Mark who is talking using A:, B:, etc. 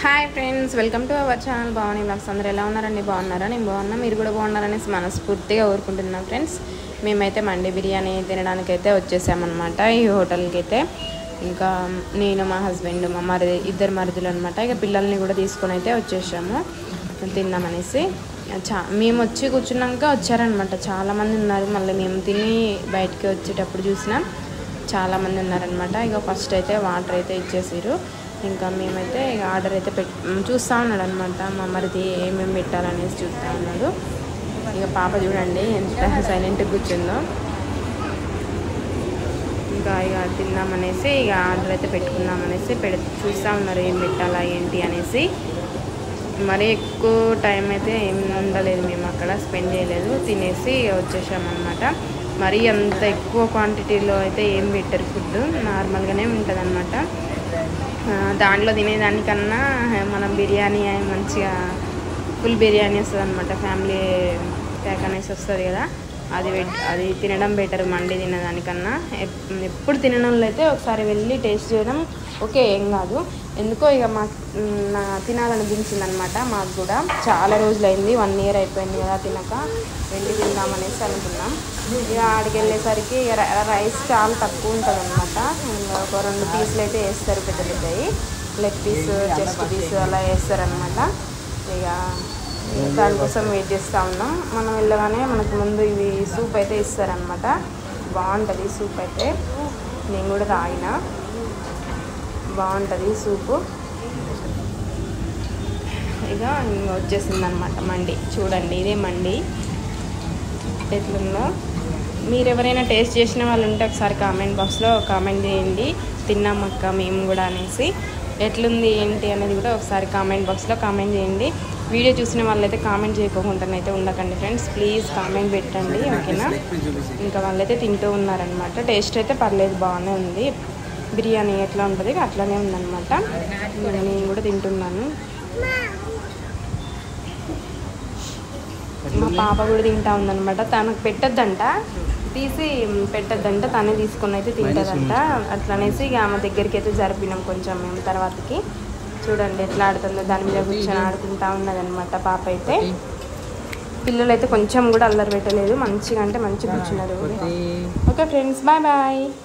A: Hi friends, welcome to our channel Bhavani vlogs. అందరూ ఎలా ఉన్నారండి? బాగున్నారా? నేను బాగున్నా, మీరు కూడా బాగున్నారనేసి మనస్ఫూర్తిగా కోరుకుంటున్నాం ఫ్రెండ్స్. మేమైతే మండి బిర్యానీ తినడానికైతే వచ్చేసామన్నమాట ఈ హోటల్కి అయితే. ఇంకా నేను, మా హస్బెండ్, మా ఇద్దరు మరుదులు అనమాట. ఇక పిల్లల్ని కూడా తీసుకొని అయితే వచ్చేసాము తిన్నామనేసి. మేము వచ్చి కూర్చున్నాక వచ్చారనమాట, చాలామంది ఉన్నారు. మళ్ళీ మేము తిని బయటికి వచ్చేటప్పుడు చూసినా చాలామంది ఉన్నారనమాట. ఇక ఫస్ట్ అయితే వాటర్ అయితే ఇచ్చేసారు. ఇంకా మేమైతే ఇక ఆర్డర్ అయితే చూస్తూ ఉన్నాడు అనమాట. మా మరిది ఏమేమి పెట్టాలనేసి చూస్తూ ఉన్నాడు. ఇక పాప చూడండి ఎంత సైలెంట్గా కూర్చుందో. ఇంకా ఇక తిన్నామనేసి ఇక ఆర్డర్ అయితే పెట్టుకుందామనేసి చూస్తూ ఉన్నారు ఏం పెట్టాలా ఏంటి అనేసి. మరీ ఎక్కువ టైం అయితే ఏం ఉండలేదు, మేము అక్కడ స్పెండ్ చేయలేదు, తినేసి వచ్చేసామన్నమాట. మరీ అంత ఎక్కువ క్వాంటిటీలో అయితే ఏం పెట్టరు, ఫుడ్ నార్మల్గానే ఉంటుంది అనమాట. దాంట్లో తినేదానికన్నా మనం బిర్యానీ మంచిగా ఫుల్ బిర్యానీ వస్తుంది అనమాట. ఫ్యామిలీ ప్యాక్ అనేసి వస్తుంది కదా, అది తినడం బెటర్ మండి తినేదానికన్నా. ఎప్పుడు తినడంలో అయితే ఒకసారి వెళ్ళి టేస్ట్ చేయడం ఓకే, ఏం కాదు. ఎందుకో ఇక నా తినాలనిపించింది అనమాట. మాకు కూడా చాలా రోజులైంది, 1 year అయిపోయింది కదా తినక. వెళ్ళి తిందామనేసి అనుకున్నాం. ఇక ఆడికి వెళ్ళేసరికి రైస్ చాలా తక్కువ ఉంటుంది అనమాట. ఒక 2 పీసులు అయితే వేస్తారు, పెద్ద పెద్దవి లెగ్ పీస్, చెస్ట్ పీస్ అలా వేస్తారనమాట. ఇక దానికోసం వెయిట్ చేస్తూ ఉన్నాం. మనం వెళ్ళగానే మనకు ముందు ఇవి సూప్ అయితే ఇస్తారనమాట. బాగుంటుంది సూప్ అయితే, నేను కూడా తాగిన, బాగుంటుంది సూపు. ఇక వచ్చేసింది అనమాట మండి. చూడండి ఇదే మండి ఎట్లుందో. మీరు ఎవరైనా టేస్ట్ చేసిన వాళ్ళు ఉంటే ఒకసారి కామెంట్ బాక్స్లో కామెంట్ చేయండి. తిన్నాం అక్క మేము కూడా అనేసి. ఎట్లుంది ఏంటి అనేది కూడా ఒకసారి కామెంట్ బాక్స్లో కామెంట్ చేయండి. వీడియో చూసిన వాళ్ళైతే కామెంట్ చేయకోకుండానైతే ఉండకండి ఫ్రెండ్స్, ప్లీజ్ కామెంట్ పెట్టండి, ఓకేనా. ఇంకా వాళ్ళైతే తింటూ ఉన్నారనమాట. టేస్ట్ అయితే పర్లేదు, బాగానే ఉంది. బిర్యానీ ఎట్లా ఉంటుంది అట్లానే ఉందన్నమాట. నేను కూడా తింటున్నాను. మా పాప కూడా తింటా ఉందన్నమాట. తనకు పెట్టద్దంట, తీసి పెట్టద్దంట, తనే తీసుకొని అయితే తింటుందంట. అట్లనేసి ఇక ఆమె దగ్గరికి అయితే జరిపినాం కొంచెం మేము తర్వాతకి. చూడండి ఎట్లా ఆడుతుందో, దాని మీద కూర్చొని ఆడుకుంటా ఉన్నదన్నమాట పాప అయితే. పిల్లలు అయితే కొంచెం కూడా అల్లరి పెట్టలేదు, మంచిగా అంటే మంచిగా కూర్చున్నారు. Okay friends, bye bye.